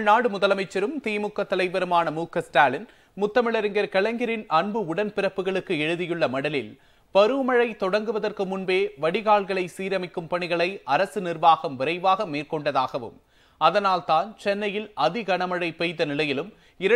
தமிழ்நாடு முதலமைச்சரும் திமுக தலைவருமான MKStalin முத்தமிழறிஞர் கலைஞரின் அன்பு உடன்பிறப்புகளுக்கு எழுதியுள்ள மடலில் பருவமழை தொடங்குவதற்கு முன்பே வடிகால்களை சீரமைக்கும் பணிகளை அரசு நிர்வாகம் விரைவாக மேற்கொண்டதாகவும் அதனால்தான் சென்னையில் அதிகனமழை பெய்த நிலையிலும்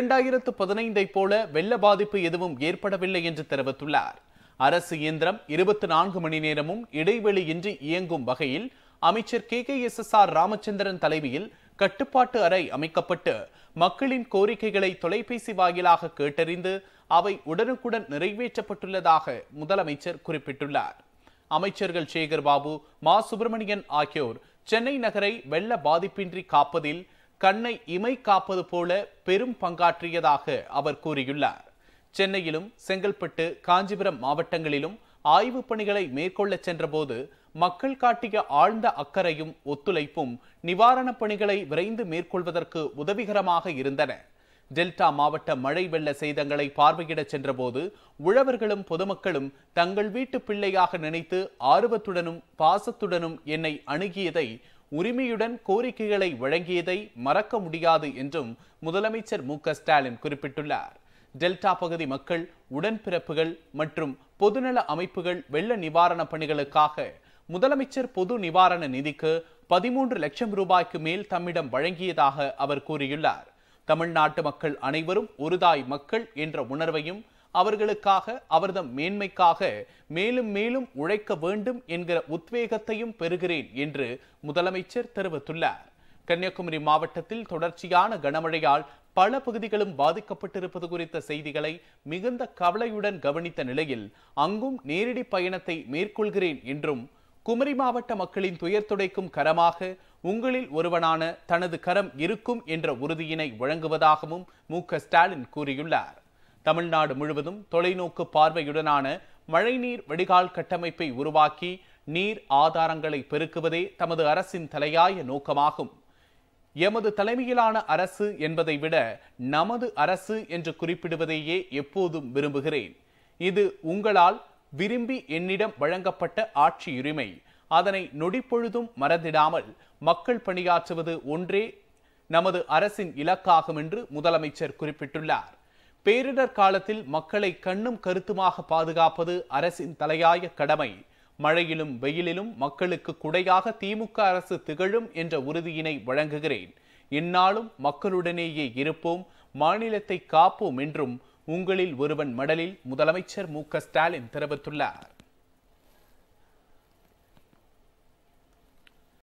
2015 போல வெள்ள பாதிப்பு எதுவும் ஏற்படவில்லை என்று தெரிவித்துள்ளார். அரசு இயந்திரம் 24 மணி நேரமும் இடைவெளியின்றி இயங்கும் வகையில் அமைச்சர் KKSSR ராமச்சந்திரன் தலைமையில் கட்டுப்பாட்டு அறை அமைக்கப்பட்டு மக்களின் கோரிக்கைகளை தொலைபேசி வாயிலாக கேட்டறிந்து அவை உடனுக்குடன் நிறைவேற்றப்பட்டுள்ளதாக முதலமைச்சர் குறிப்பிட்டுள்ளார். அமைச்சர்கள் சேகர் பாபு, மா சுப்பிரமணியன் ஆகியோர் சென்னை நகரை வெள்ள பாதிப்பின்றி காப்பதில் கண்ணை இமை காப்பது போல பெரும் பங்காற்றியதாக அவர் கூறியுள்ளார். சென்னையிலும் செங்கல்பட்டு, காஞ்சிபுரம் மாவட்டங்களிலும் ஆய்வுப் பணிகளை மேற்கொள்ள சென்றபோது மக்கள் காட்டிய ஆழ்ந்த அக்கறையும் ஒத்துழைப்பும் நிவாரணப் பணிகளை விரைந்து மேற்கொள்வதற்கு உதவிகரமாக இருந்தன. டெல்டா மாவட்ட மழை வெள்ள சேதங்களை பார்வையிட சென்றபோது உழவர்களும் பொதுமக்களும் தங்கள் வீட்டு பிள்ளையாக நினைத்து ஆர்வத்துடனும் பாசத்துடனும் என்னை அணுகியதை, உரிமையுடன் கோரிக்கைகளை வழங்கியதை மறக்க முடியாது என்றும் முதலமைச்சர் MKStalin குறிப்பிட்டுள்ளார். டெல்டா பகுதி மக்கள், உடன்பிறப்புகள் மற்றும் பொதுநல அமைப்புகள் வெள்ள நிவாரண பணிகளுக்காக முதலமைச்சர் பொது நிவாரண நிதிக்கு 13 லட்சம் ரூபாய்க்கு மேல் தம்மிடம் வழங்கியதாக அவர் கூறியுள்ளார். தமிழ்நாட்டு மக்கள் அனைவரும் ஒருதாய் மக்கள் என்ற உணர்வையும் அவர்களுக்காக, அவர்தம் மேன்மைக்காக மேலும் மேலும் உழைக்க வேண்டும் என்கிற உத்வேகத்தையும் பெறுகிறேன் என்று முதலமைச்சர் தெரிவித்துள்ளார். கன்னியாகுமரி மாவட்டத்தில் தொடர்ச்சியான கனமழையால் பல பகுதிகளும் பாதிக்கப்பட்டிருப்பது குறித்த செய்திகளை மிகுந்த கவலையுடன் கவனித்த நிலையில் அங்கும் நேரடி பயணத்தை மேற்கொள்கிறேன் என்றும், குமரி மாவட்ட மக்களின் துயர் துடைக்கும் கரமாக உங்களில் ஒருவனான தனது கரம் இருக்கும் என்ற உறுதியினை வழங்குவதாகவும் MKStalin கூறியுள்ளார். தமிழ்நாடு முழுவதும் தொலைநோக்கு பார்வையுடனான மழைநீர் வடிகால் கட்டமைப்பை உருவாக்கி நீர் ஆதாரங்களை பெருக்குவதே தமது அரசின் தலையாய நோக்கமாகும். எமது தலைமையிலான அரசு என்பதை விட நமது அரசு என்று குறிப்பிடுவதையே எப்போதும் விரும்புகிறேன். இது உங்களால் விரும்பி என்னிடம் வழங்கப்பட்ட ஆட்சியுரிமை. அதனை நொடிப்பொழுதும் மறந்திடாமல் மக்கள் பணியாற்றுவது ஒன்றே நமது அரசின் இலக்காகும் என்று முதலமைச்சர் குறிப்பிட்டுள்ளார். பேரிடர் காலத்தில் மக்களை கண்ணும் கருத்துமாக பாதுகாப்பது அரசின் தலையாய கடமை. மழையிலும் வெயிலிலும் மக்களுக்கு குடையாக திமுக அரசு திகழும் என்ற உறுதியினை வழங்குகிறேன். இந்நாளும் மக்களுடனேயே இருப்போம், மாநிலத்தை காப்போம் என்றும் உங்களில் ஒருவன் மடலில் முதலமைச்சர் MKStalin தெரிவித்துள்ளார்.